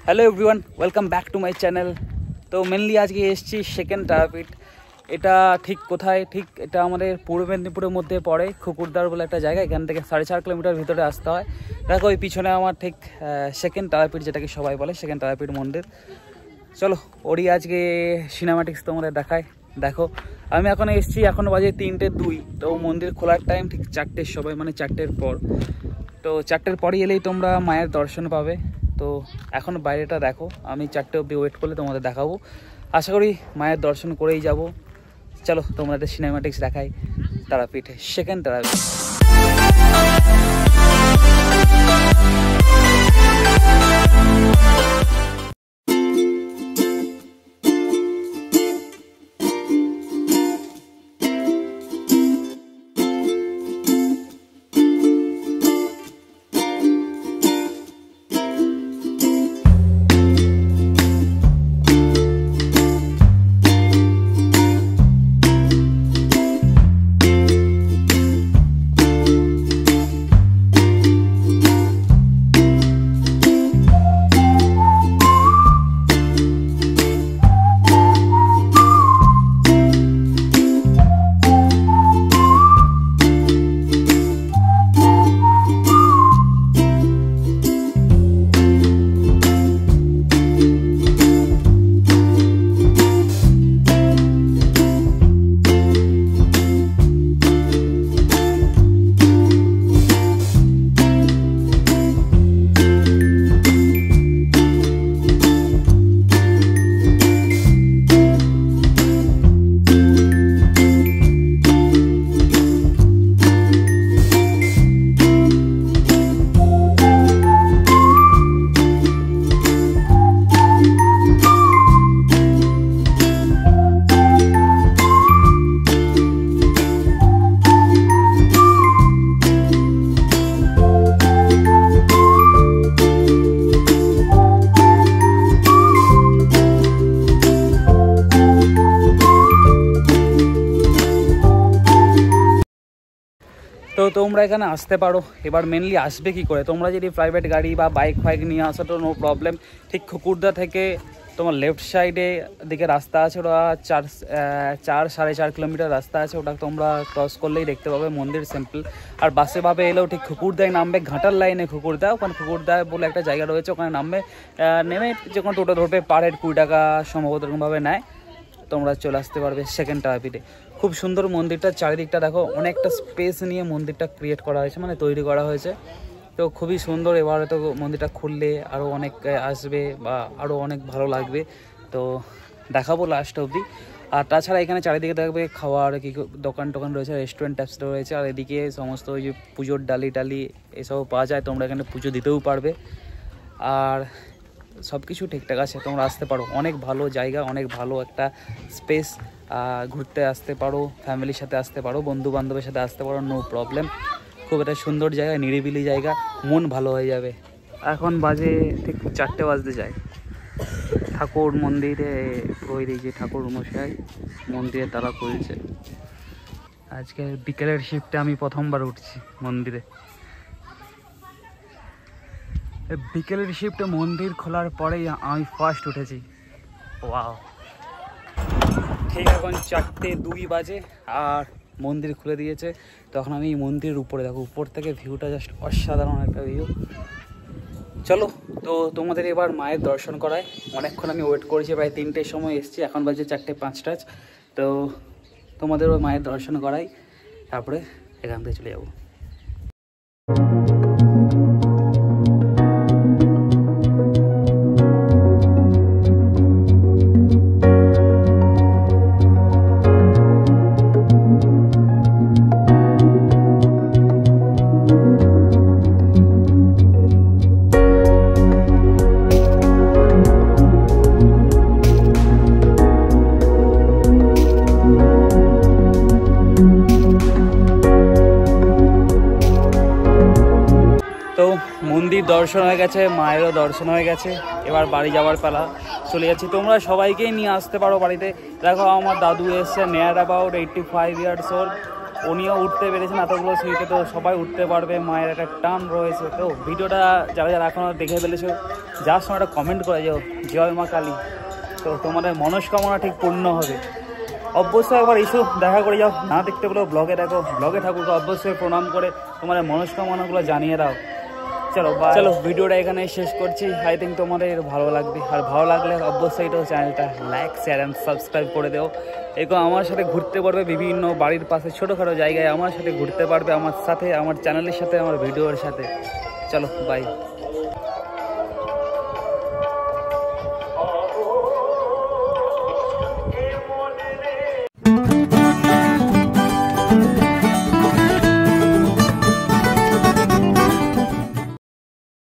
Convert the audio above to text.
Hello everyone, welcome back to my channel. তো mainly আজকে এসেছি সেকেন্ড তারাপীঠ। এটা ঠিক কোথায়? ঠিক এটা আমাদের পূর্ব মেদিনীপুরের মধ্যে পড়ে, খুকুরদার বলে একটা জায়গা। এখান থেকে 4.5 কিলোমিটার ভিতরে আসতে হয়। দেখো ওই পিছনে আমার ঠিক সেকেন্ড তারাপীঠ, যেটাকে সবাই বলে সেকেন্ড তারাপীঠ মন্দির। চলো ওরই আজকে সিনেমাটিক্স তোমাদের দেখায়। দেখো আমি এখন এসেছি, এখন বাজে 3:02। তো মন্দির খোলার টাইম ঠিক 4টের সময়, মানে 4টের পর। তো 4টের পরই এলেই তোমরা মায়ের দর্শন পাবে। তো এখন বাইরেটা দেখো, আমি 4টে অবধি ওয়েট করলে তোমাদের দেখাবো। আশা করি মায়ের দর্শন করেই যাব। চলো তোমাদের সিনেমাটিক্স দেখাই তারাপীঠে, সেকেন্ড তারাপীঠ। তো তোমরা এখানে আসতে পারো। এবার মেনলি আসবে কি করে? তোমরা যদি প্রাইভেট গাড়ি বা বাইক ফাইক নিয়ে আসো তো নো প্রবলেম। ঠিক খুকুরদা থেকে তোমার লেফট সাইডে দিকে রাস্তা আছে, ওটা 4.5 কিলোমিটার রাস্তা আছে। ওটা তোমরা ক্রস করলেই দেখতে পাবে মন্দির, সিম্পল। আর বাসে ভাবে এলেও ঠিক খুকুরদায় নামবে, ঘাটার লাইনে খুকুরদা, ওখানে খুকুরদা বলে একটা জায়গা রয়েছে, ওখানে নামবে। নেমে যখন টোটো ধরবে পার হেড 20 টাকা সম্ভবত এরকমভাবে নেয়। তোমরা চলে আসতে পারবে সেকেন্ড তারাপীঠে। খুব সুন্দর মন্দিরটা, চারিদিকটা দেখো, অনেকটা স্পেস নিয়ে মন্দিরটা ক্রিয়েট করা হয়েছে, মানে তৈরি করা হয়েছে। তো খুবই সুন্দর। এবারে তো মন্দিরটা খুললে আরও অনেক আসবে বা আরও অনেক ভালো লাগবে। তো দেখাবো লাস্ট অবধি। আর তাছাড়া এখানে চারিদিকে দেখবে খাওয়ার কি দোকান টোকান রয়েছে, রেস্টুরেন্ট টাইপস রয়েছে। আর এদিকে সমস্ত ওই যে পুজোর ডালি টালি এসবও পাওয়া যায়, তোমরা এখানে পুজো দিতেও পারবে। আর সব কিছু ঠিকঠাক আছে, তোমরা আসতে পারো। অনেক ভালো জায়গা, অনেক ভালো একটা স্পেস। ঘুরতে আসতে পারো, ফ্যামিলির সাথে আসতে পারো, বন্ধু বান্ধবের সাথে আসতে পারো, নো প্রবলেম। খুব একটা সুন্দর জায়গা, নিরিবিলি জায়গা, মন ভালো হয়ে যাবে। এখন বাজে ঠিক 4টে বাজতে যায়। ঠাকুর মন্দিরে ওই যে ঠাকুর মশাই মন্দিরে তারা খুলছে। আজকে বিকেলের শিফটে আমি প্রথমবার উঠছি মন্দিরে। বিকেলের শিফটে মন্দির খোলার পরেই আমি ফার্স্ট উঠেছি। ওয়াও! ঠিক এখন 4:02 বাজে আর মন্দির খুলে দিয়েছে। তখন আমি মন্দিরের উপরে দেখো, উপর থেকে ভিউটা জাস্ট অসাধারণ একটা ভিউ। চলো তো তোমাদের এবার মায়ের দর্শন করায়। অনেকক্ষণ আমি ওয়েট করেছি, প্রায় 3টের সময় এসেছি, এখন বাজে 4:05। তো তোমাদেরও মায়ের দর্শন করাই, তারপরে এখান থেকে চলে যাবো। তো মন্দির দর্শন হয়ে গেছে, মায়েরও দর্শন হয়ে গেছে, এবার বাড়ি যাওয়ার পালা। চলে যাচ্ছি। তোমরা সবাইকেই নিয়ে আসতে পারো বাড়িতে। দেখো আমার দাদু এসছে, নিয়ার অ্যাবাউট 85 ইয়ার্স ওল্ড। উনিও উঠতে পেরেছেন এতগুলো সিঁড়িতে, তো সবাই উঠতে পারবে, মায়ের একটা টান রয়েছে। তো ভিডিওটা যারা যারা এখনও দেখে ফেলেছো যার সময় একটা কমেন্ট করে যাও জয় মা কালী, তো তোমাদের মনস্কামনা ঠিক পূর্ণ হবে। অবশ্যই একবার এসো, দেখা করে যাও, না দেখতে পেলেও ব্লগে দেখো, ব্লগে ঠাকুরকে অবশ্যই প্রণাম করে তোমাদের মনস্কামনাগুলো জানিয়ে দাও। চলো ভিডিওটা এখানে শেষ করছি। আই থিঙ্ক তোমাদের ভালো লাগবে, আর ভালো লাগলে অবশ্যই তো চ্যানেলটা লাইক শেয়ার অ্যান্ড সাবস্ক্রাইব করে দেও। এরকম আমার সাথে ঘুরতে পারবে, বিভিন্ন বাড়ির পাশে ছোটোখাটো জায়গায় আমার সাথে ঘুরতে পারবে, আমার সাথে, আমার চ্যানেলের সাথে, আমার ভিডিওর সাথে। চলো বাই।